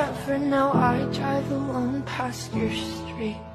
But for now I drive alone past your street.